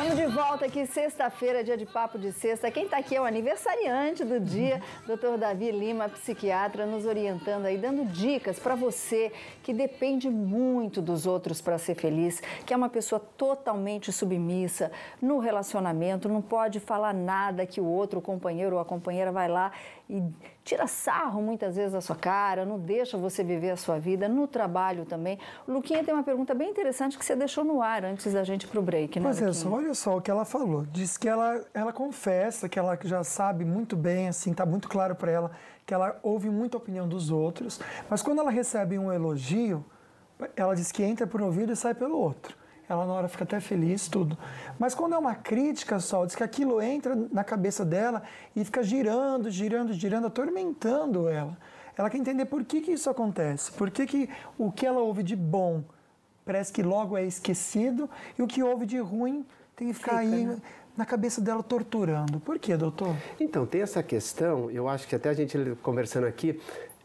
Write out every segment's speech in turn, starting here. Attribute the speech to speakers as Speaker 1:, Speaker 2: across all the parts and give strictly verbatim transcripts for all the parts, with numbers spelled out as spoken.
Speaker 1: Estamos de volta aqui, sexta-feira, dia de Papo de Sexta. Quem está aqui é o aniversariante do dia, doutor Davi Lima, psiquiatra, nos orientando aí, dando dicas para você que depende muito dos outros para ser feliz, que é uma pessoa totalmente submissa no relacionamento, não pode falar nada que o outro, o companheiro ou a companheira vai lá e tira sarro muitas vezes da sua cara, não deixa você viver a sua vida, no trabalho também. O Luquinha tem uma pergunta bem interessante que você deixou no ar antes da gente ir pro break, né,
Speaker 2: Pois é,
Speaker 1: Luquinha?
Speaker 2: só, olha só o que ela falou. Diz que ela, ela confessa que ela já sabe muito bem, assim, tá muito claro para ela que ela ouve muita opinião dos outros, mas quando ela recebe um elogio, ela diz que entra por um ouvido e sai pelo outro. Ela na hora fica até feliz, tudo. Mas quando é uma crítica só, diz que aquilo entra na cabeça dela e fica girando, girando, girando, atormentando ela. Ela quer entender por que que isso acontece, por que que o que ela ouve de bom parece que logo é esquecido e o que ouve de ruim tem que ficar Fica, aí né? na cabeça dela torturando. Por quê, doutor?
Speaker 3: Então, tem essa questão, eu acho que até a gente conversando aqui,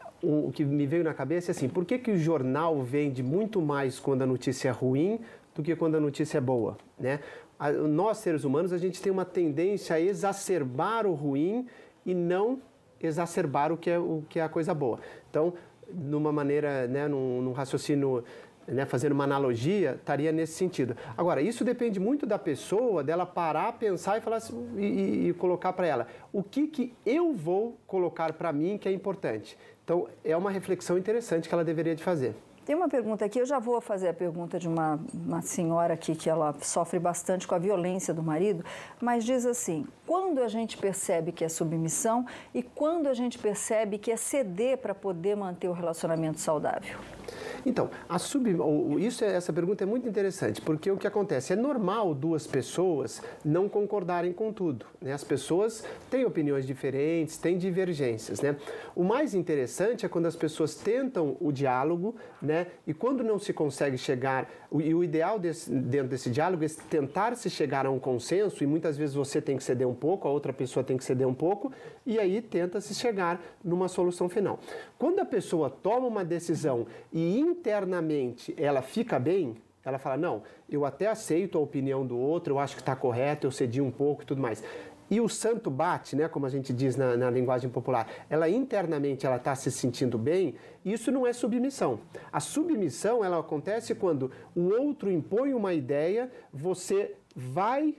Speaker 3: o que me veio na cabeça é assim, por que que o jornal vende muito mais quando a notícia é ruim do que quando a notícia é boa, né? Nós, seres humanos, a gente tem uma tendência a exacerbar o ruim e não exacerbar o que é, o que é a coisa boa. Então, numa maneira, né, num, num raciocínio, né, fazendo uma analogia, estaria nesse sentido. Agora, isso depende muito da pessoa, dela parar, pensar e falar assim, e, e colocar para ela o que que eu vou colocar para mim que é importante. Então, é uma reflexão interessante que ela deveria de fazer.
Speaker 1: Tem uma pergunta aqui, eu já vou fazer a pergunta de uma, uma senhora aqui que ela sofre bastante com a violência do marido, mas diz assim, quando a gente percebe que é submissão e quando a gente percebe que é ceder para poder manter o relacionamento saudável?
Speaker 3: Então, a sub, isso, essa pergunta é muito interessante, porque o que acontece? É normal duas pessoas não concordarem com tudo, né? As pessoas têm opiniões diferentes, têm divergências, né? O mais interessante é quando as pessoas tentam o diálogo, né? E quando não se consegue chegar, e o ideal desse, dentro desse diálogo é tentar se chegar a um consenso, e muitas vezes você tem que ceder um pouco, a outra pessoa tem que ceder um pouco, e aí tenta-se chegar numa solução final. Quando a pessoa toma uma decisão e internamente ela fica bem, ela fala, não, eu até aceito a opinião do outro, eu acho que está correto, eu cedi um pouco e tudo mais. E o santo bate, né, como a gente diz na, na linguagem popular, ela internamente ela está se sentindo bem, isso não é submissão. A submissão ela acontece quando o outro impõe uma ideia, você vai...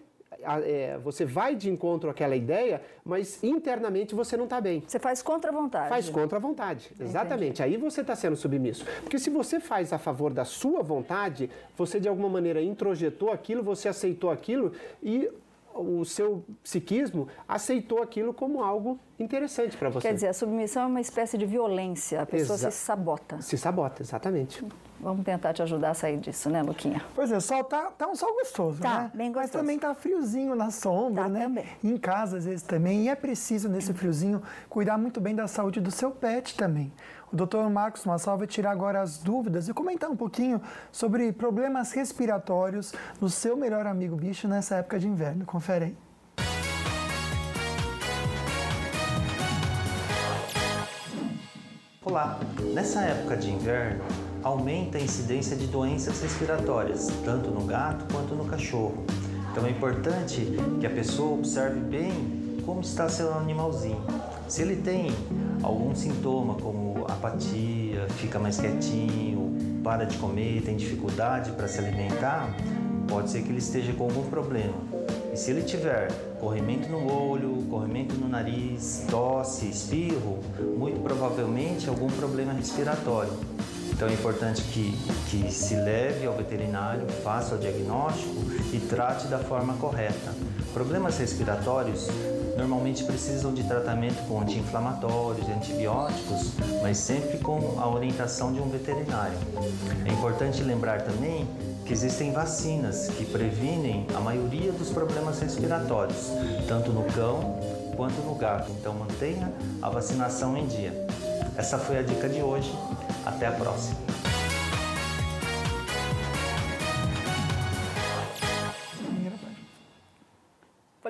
Speaker 3: É, você vai de encontro àquela ideia, mas internamente você não está bem.
Speaker 1: Você faz contra a vontade.
Speaker 3: Faz contra a vontade, exatamente. Entendi. Aí você está sendo submisso. Porque se você faz a favor da sua vontade, você de alguma maneira introjetou aquilo, você aceitou aquilo e o seu psiquismo aceitou aquilo como algo interessante para você.
Speaker 1: Quer dizer, a submissão é uma espécie de violência, a pessoa
Speaker 3: Exa-
Speaker 1: se sabota.
Speaker 3: Se sabota, exatamente.
Speaker 1: Vamos tentar te ajudar a sair disso, né, Luquinha?
Speaker 2: Pois é, sol tá, tá um sol gostoso,
Speaker 1: tá,
Speaker 2: né?
Speaker 1: Bem gostoso.
Speaker 2: Mas também tá friozinho na sombra,
Speaker 1: tá,
Speaker 2: né?
Speaker 1: Também.
Speaker 2: Em casa, às vezes, também. E é preciso, nesse friozinho, cuidar muito bem da saúde do seu pet também. O doutor Marcos Massal vai tirar agora as dúvidas e comentar um pouquinho sobre problemas respiratórios no seu melhor amigo bicho nessa época de inverno. Confere aí.
Speaker 4: Olá! Nessa época de inverno, aumenta a incidência de doenças respiratórias, tanto no gato quanto no cachorro. Então é importante que a pessoa observe bem como está seu animalzinho. Se ele tem algum sintoma como apatia, fica mais quietinho, para de comer, tem dificuldade para se alimentar, pode ser que ele esteja com algum problema. E se ele tiver corrimento no olho, corrimento no nariz, tosse, espirro, muito provavelmente algum problema respiratório. Então é importante que, que se leve ao veterinário, faça o diagnóstico e trate da forma correta. Problemas respiratórios normalmente precisam de tratamento com anti-inflamatórios e antibióticos, mas sempre com a orientação de um veterinário. É importante lembrar também que existem vacinas que previnem a maioria dos problemas respiratórios, tanto no cão quanto no gato. Então mantenha a vacinação em dia. Essa foi a dica de hoje. Até a próxima.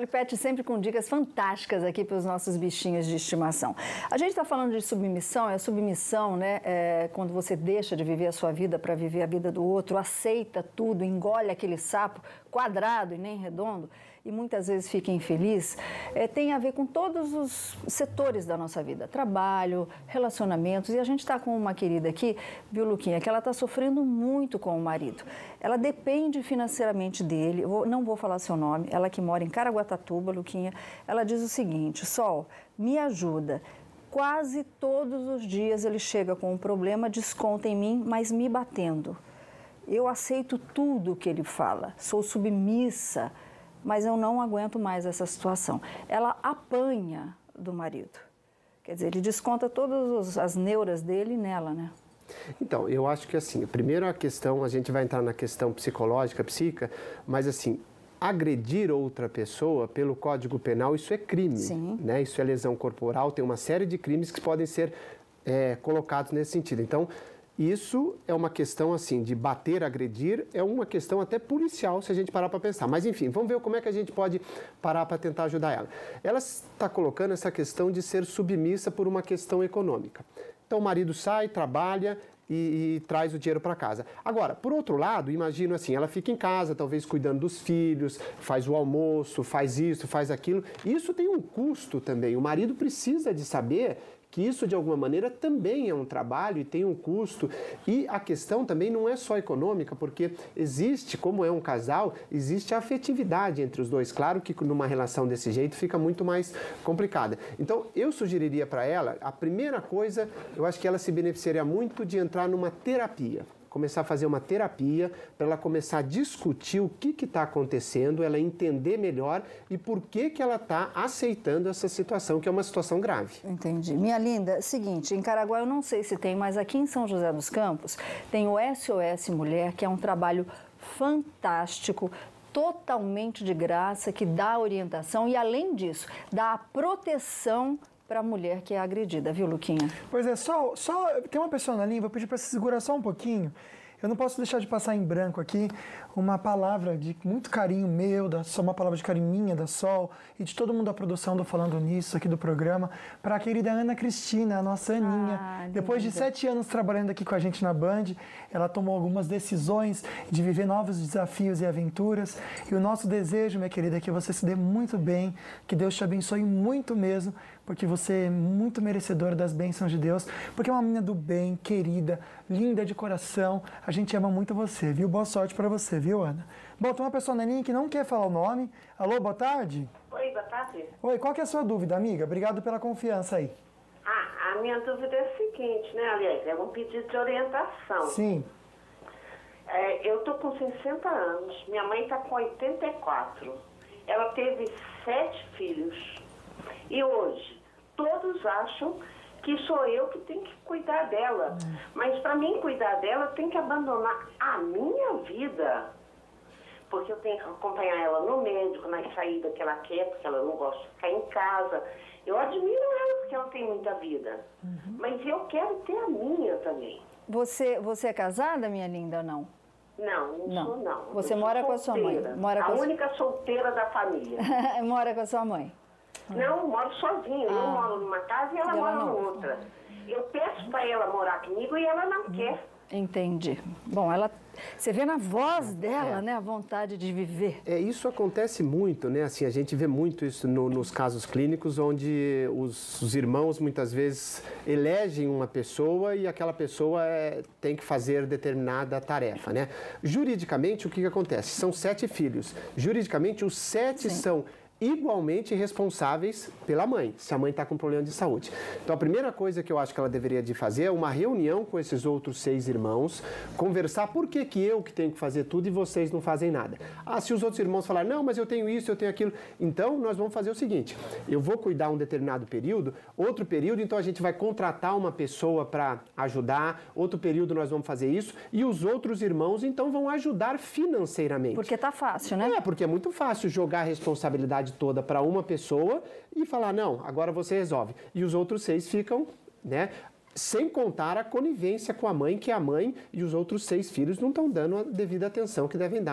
Speaker 1: Polipet sempre com dicas fantásticas aqui para os nossos bichinhos de estimação. A gente está falando de submissão, é a submissão, né? É quando você deixa de viver a sua vida para viver a vida do outro, aceita tudo, engole aquele sapo quadrado e nem redondo, e muitas vezes fica infeliz, é, tem a ver com todos os setores da nossa vida, trabalho, relacionamentos, e a gente está com uma querida aqui, viu, Luquinha, que ela está sofrendo muito com o marido. Ela depende financeiramente dele, eu vou, não vou falar seu nome, ela que mora em Caraguatatuba, Luquinha, ela diz o seguinte: Sol, me ajuda. Quase todos os dias ele chega com um problema, desconta em mim, mas me batendo. Eu aceito tudo que ele fala, sou submissa, mas eu não aguento mais essa situação. Ela apanha do marido. Quer dizer, ele desconta todas as neuras dele nela, né?
Speaker 3: Então, eu acho que assim, primeiro a questão, a gente vai entrar na questão psicológica, psíquica, mas assim, agredir outra pessoa pelo Código Penal, isso é crime,
Speaker 1: Sim.
Speaker 3: né? Isso é lesão corporal, tem uma série de crimes que podem ser é, colocados nesse sentido. Então, isso é uma questão, assim, de bater, agredir, é uma questão até policial, se a gente parar para pensar. Mas, enfim, vamos ver como é que a gente pode parar para tentar ajudar ela. Ela está colocando essa questão de ser submissa por uma questão econômica. Então, o marido sai, trabalha e, e traz o dinheiro para casa. Agora, por outro lado, imagino assim, ela fica em casa, talvez cuidando dos filhos, faz o almoço, faz isso, faz aquilo. Isso tem um custo também. O marido precisa de saber que isso, de alguma maneira, também é um trabalho e tem um custo. E a questão também não é só econômica, porque existe, como é um casal, existe a afetividade entre os dois. Claro que numa relação desse jeito fica muito mais complicada. Então, eu sugeriria para ela, a primeira coisa, eu acho que ela se beneficiaria muito de entrar numa terapia. Começar a fazer uma terapia para ela começar a discutir o que está acontecendo, ela entender melhor e por que, que ela está aceitando essa situação, que é uma situação grave.
Speaker 1: Entendi. Minha linda, seguinte, em Caraguá eu não sei se tem, mas aqui em São José dos Campos tem o S O S Mulher, que é um trabalho fantástico, totalmente de graça, que dá orientação e, além disso, dá a proteção para a mulher que é agredida, viu, Luquinha?
Speaker 2: Pois é, só, só tem uma pessoa na linha, vou pedir para se segurar só um pouquinho. Eu não posso deixar de passar em branco aqui uma palavra de muito carinho meu, da, uma palavra de carinho minha, da Sol, e de todo mundo da produção do Falando Nisso, aqui do programa, para a querida Ana Cristina, a nossa Aninha. Ah, depois de sete anos trabalhando aqui com a gente na Band, ela tomou algumas decisões de viver novos desafios e aventuras. E o nosso desejo, minha querida, é que você se dê muito bem, que Deus te abençoe muito mesmo, porque você é muito merecedora das bênçãos de Deus, porque é uma menina do bem, querida, linda de coração. A gente ama muito você, viu? Boa sorte para você, viu, Ana? Bom, tem uma pessoa na linha que não quer falar o nome. Alô, boa tarde?
Speaker 5: Oi, boa tarde.
Speaker 2: Oi, qual que é a sua dúvida, amiga? Obrigado pela confiança aí.
Speaker 5: Ah, a minha dúvida é a seguinte, né? Aliás, é um pedido de orientação.
Speaker 2: Sim.
Speaker 5: É, eu tô com sessenta anos, minha mãe tá com oitenta e quatro. Ela teve sete filhos. E hoje, todos acham que sou eu que tenho que cuidar dela. Hum. Mas para mim cuidar dela, eu tenho que abandonar a minha vida. Porque eu tenho que acompanhar ela no médico, nas saídas que ela quer, porque ela não gosta de ficar em casa. Eu admiro ela porque ela tem muita vida. Uhum. Mas eu quero ter a minha também.
Speaker 1: Você, você é casada, minha linda, ou não?
Speaker 5: Não, não, não. sou não.
Speaker 1: Você
Speaker 5: eu
Speaker 1: mora com a sua mãe? Mora
Speaker 5: a
Speaker 1: com
Speaker 5: única
Speaker 1: a...
Speaker 5: solteira da família.
Speaker 1: Mora com a sua mãe?
Speaker 5: Não, moro sozinha. Ah. Eu moro numa casa e ela, ela mora em outra. Eu peço para ela morar comigo e ela não hum. quer.
Speaker 1: Entendi. Bom, ela, você vê na voz dela, é. né, a vontade de viver.
Speaker 3: É, isso acontece muito, né? Assim, a gente vê muito isso no, nos casos clínicos, onde os, os irmãos muitas vezes elegem uma pessoa e aquela pessoa é, tem que fazer determinada tarefa, né? Juridicamente, o que, que acontece? São sete filhos. Juridicamente, os sete Sim. são igualmente responsáveis pela mãe, se a mãe está com problema de saúde. Então, a primeira coisa que eu acho que ela deveria de fazer é uma reunião com esses outros seis irmãos, conversar por que que eu que tenho que fazer tudo e vocês não fazem nada. Ah, se os outros irmãos falarem, não, mas eu tenho isso, eu tenho aquilo, então nós vamos fazer o seguinte, eu vou cuidar um determinado período, outro período, então a gente vai contratar uma pessoa para ajudar, outro período nós vamos fazer isso, e os outros irmãos, então, vão ajudar financeiramente.
Speaker 1: Porque tá fácil, né?
Speaker 3: É, porque é muito fácil jogar a responsabilidade toda para uma pessoa e falar, não, agora você resolve. E os outros seis ficam, né, sem contar a conivência com a mãe, que a mãe e os outros seis filhos não estão dando a devida atenção que devem dar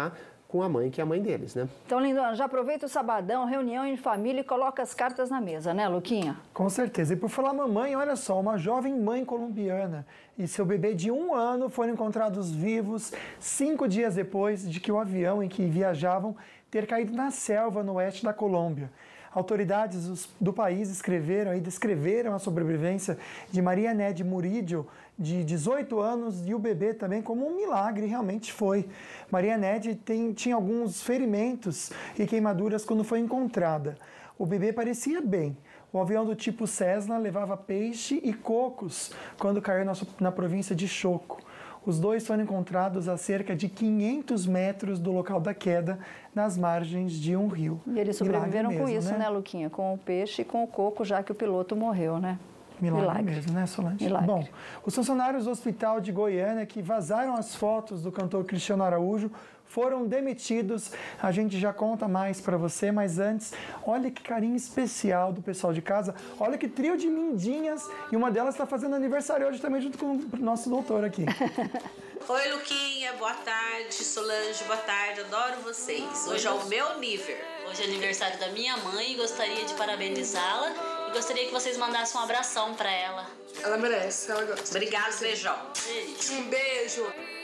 Speaker 3: com a mãe, que é a mãe deles, né?
Speaker 1: Então, Lindona, já aproveita o sabadão, reunião em família e coloca as cartas na mesa, né, Luquinha?
Speaker 2: Com certeza. E por falar mamãe, olha só, uma jovem mãe colombiana e seu bebê de um ano foram encontrados vivos cinco dias depois de que o avião em que viajavam ter caído na selva no oeste da Colômbia. Autoridades do país escreveram e descreveram a sobrevivência de Maria Ned Murillo, de dezoito anos, e o bebê também como um milagre, realmente foi. Maria Ned tem, tinha alguns ferimentos e queimaduras quando foi encontrada. O bebê parecia bem. O avião do tipo Cessna levava peixe e cocos quando caiu na, na província de Choco. Os dois foram encontrados a cerca de quinhentos metros do local da queda, nas margens de um rio.
Speaker 1: E eles sobreviveram
Speaker 2: mesmo,
Speaker 1: com isso,
Speaker 2: né?
Speaker 1: né, Luquinha? Com o peixe e com o coco, já que o piloto morreu, né?
Speaker 2: Milagre,
Speaker 1: Milagre
Speaker 2: mesmo, né, Solange?
Speaker 1: Milagre.
Speaker 2: Bom, os funcionários do hospital de Goiânia que vazaram as fotos do cantor Cristiano Araújo foram demitidos. A gente já conta mais para você, mas antes, olha que carinho especial do pessoal de casa. Olha que trio de lindinhas, e uma delas está fazendo aniversário hoje também, junto com o nosso doutor aqui.
Speaker 6: Oi, Luquinha, boa tarde. Solange, boa tarde, adoro vocês. Hoje é o meu nível.
Speaker 7: Hoje é aniversário da minha mãe e gostaria de parabenizá-la e gostaria que vocês mandassem um abração para ela.
Speaker 8: Ela merece, ela gosta.
Speaker 6: Obrigada, beijão.
Speaker 7: Beijo.
Speaker 8: Um beijo.